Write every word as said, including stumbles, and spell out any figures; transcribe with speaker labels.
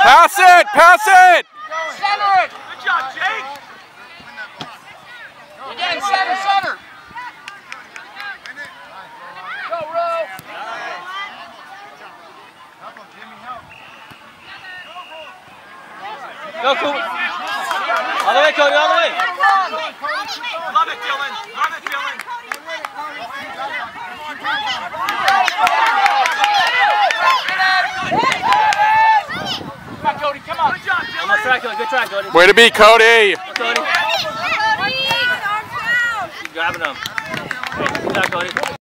Speaker 1: Pass it! Pass it!
Speaker 2: Center it! Good job, Jake! Again, center, center! Go, Ro!
Speaker 3: Go, Cody! All the way, Cody, all the way!
Speaker 2: Love it, Dylan! Love it, Dylan! Come on, Cody, come on! Good job, Dylan!
Speaker 3: Almost try, Cody. Good try, Cody.
Speaker 1: Way to be, Cody!
Speaker 3: Cody. Keep grabbing him. Good job, Cody.